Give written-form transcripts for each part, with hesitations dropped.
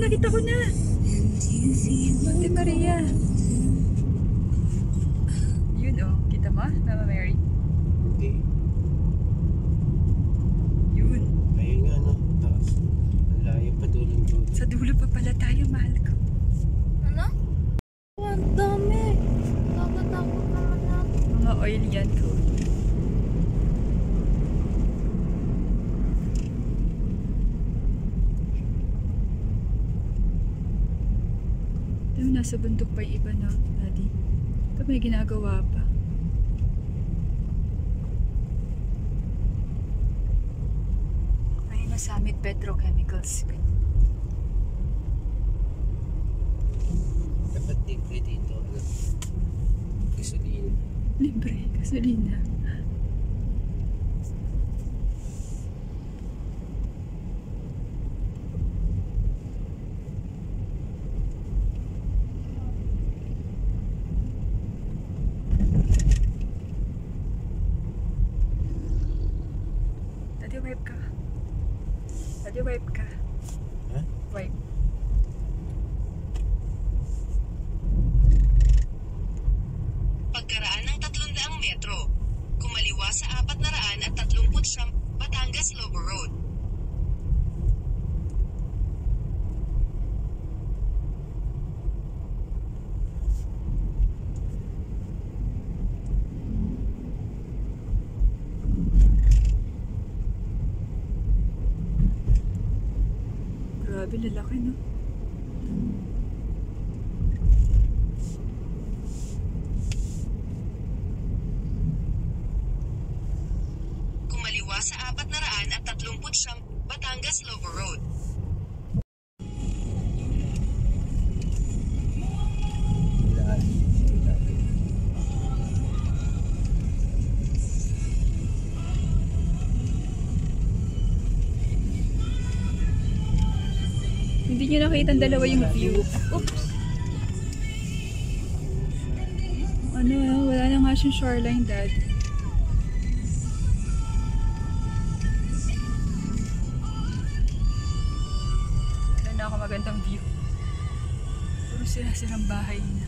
nakita ko na. Montemaria. Yun oh, kita mo, Mama Mary? Hindi. Yun. Ayun nga no, taas. Ang layo pa dulong dulo. Sa dulo pa pala tayo, mahal ko. Ano? Ang dami. Nakatakot naman natin. Mga oil yan ko. Nasa bundok pa yung iba na, Daddy. Ito may ginagawa pa. Ay, Summit Petrochemicals. Dapat libre dito. Gasolina. Libre, gasolina. Wipe ka. Tadi wipe ka. Ha? Wipe. Pagkaraan ng 300 metro, kumaliwa sa 439 Batangas Lobo Road. Grabe, lalaki, no? Kumaliwa sa 439 Batangas Lobo Road. Hindi nyo nakita ang dalawa yung view. Oops! Ano, wala na nga siyang shoreline, Dad. Wala na ako magandang view. Puro sila-silang bahay na.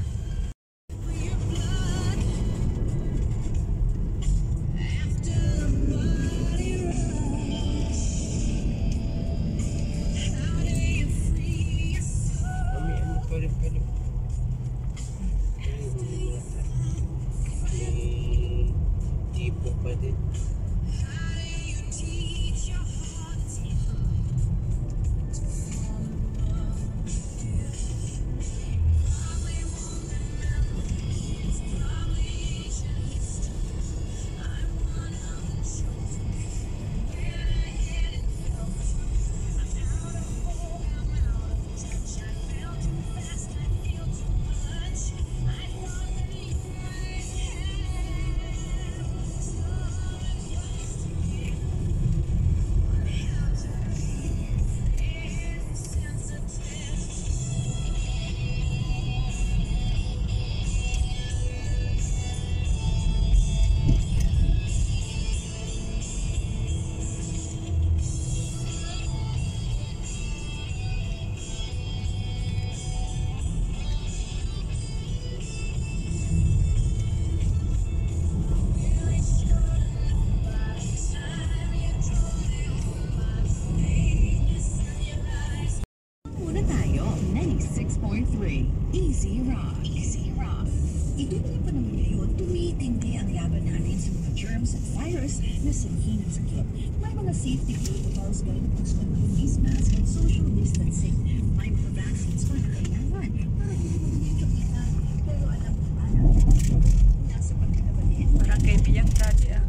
Easy Rock. Easy Rock. Ito mga panahon ngayon, tumitindi ang laban natin sa mga germs at virus na sanhi ng sakit. May mga safety protocols gaya ng pagsuot ng face mask at social distancing. May mga vaccines pa na kailangan para hindi mo medyo kita. Pero alam mo ba na nasa pagkakabalin? Parang kaibiyang dati ah.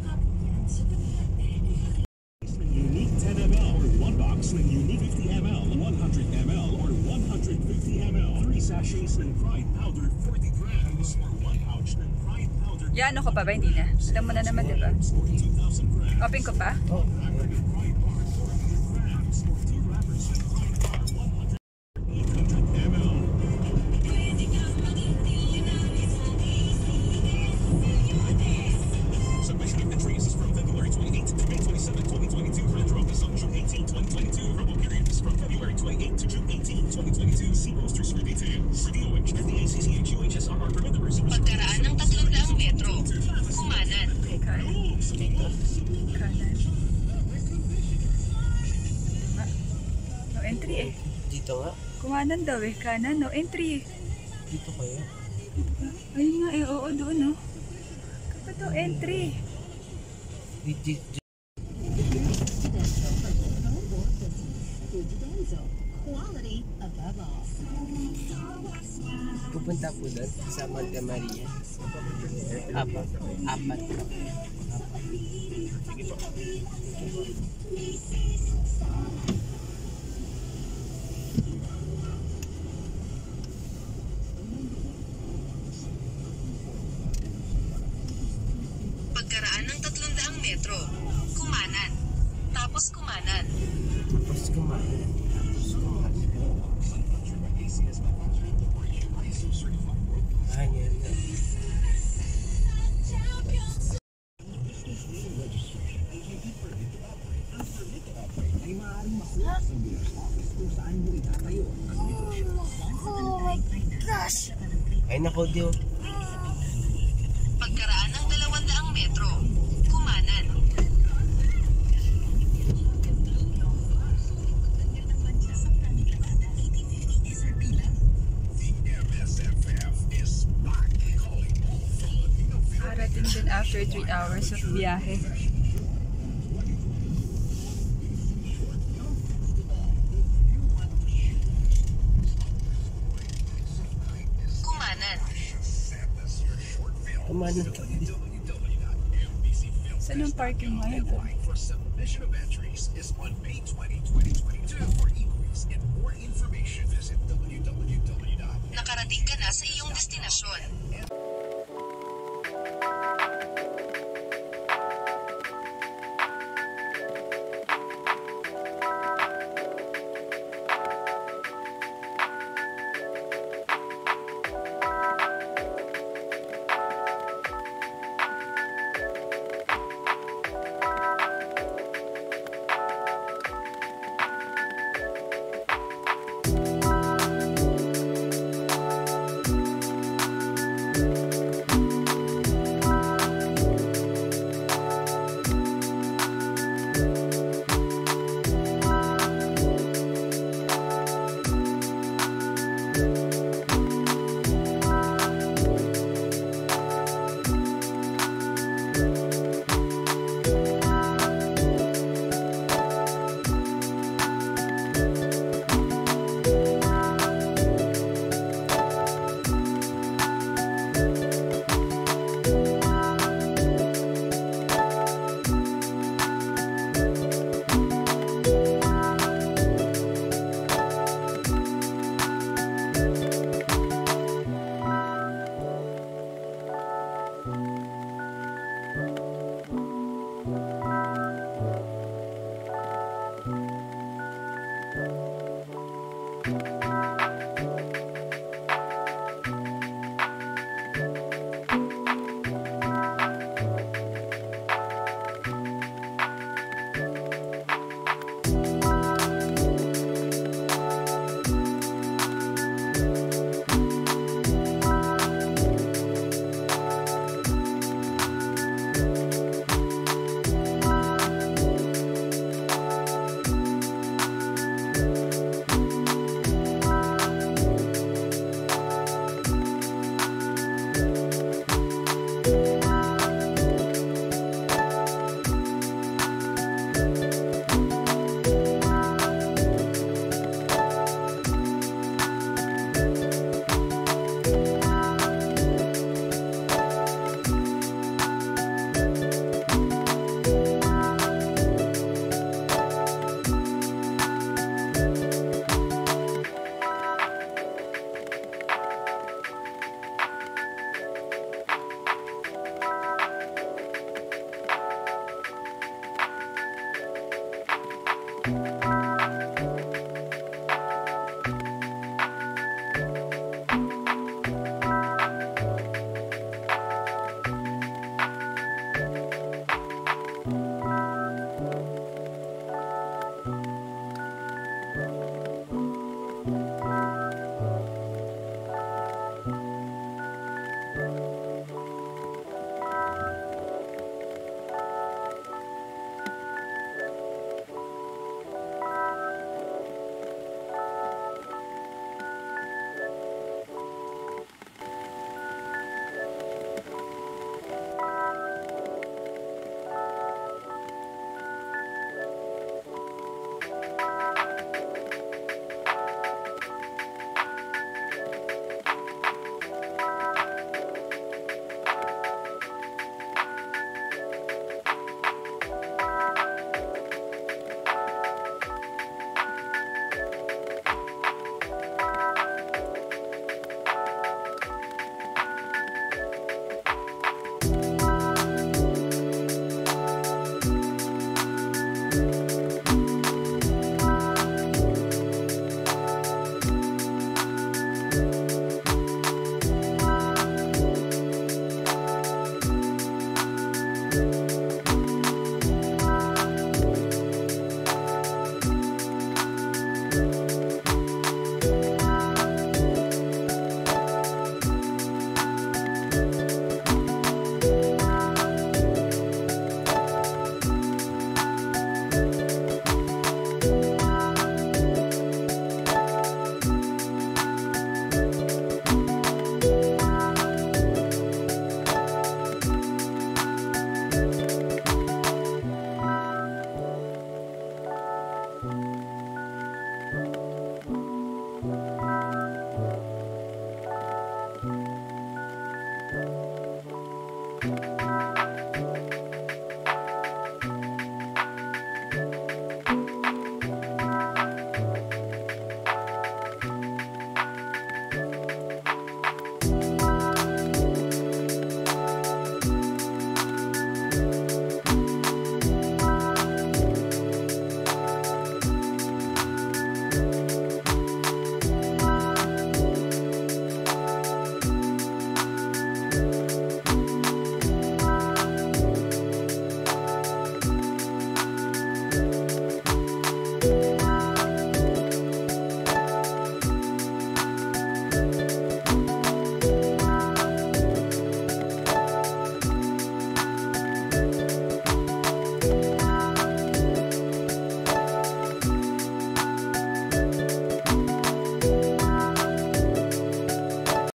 Unique 10 ml or 1 box with unique 50 ml, 100 ml or 150 ml. 3 sachets ng fried powder 40 grams or 1 pouch ng fried powder. Yan, ano ko pa ba? Hindi na. Alam mo na naman, di ba? Open ko pa? Oh. From February 28 to June 18, 2022. Dito. Kanan. No entry eh. Dito nga. Kumanan daw eh. Kanan, no entry eh. Dito kaya. Ayun nga eh, oo doon no. Kapag to entry. Dito. Quality above all. Pupunta po doon sa Montemaria. Apat. Pagkaraan ng 300 metro, kumanan. Tapos kumanan. Tapos kumain. Yan na. Oh my gosh! Ay nako, Dio. Pagkaraan ng 200 metro, kumanan. Parating din after 3 hours of biyahe. Kumanan. Kumain. Saan ang parking ngayon? For submission of entries is on May 20, 2022. For inquiries and more information, visit www. Nakarating ka na sa iyong destinasyon. Thank you.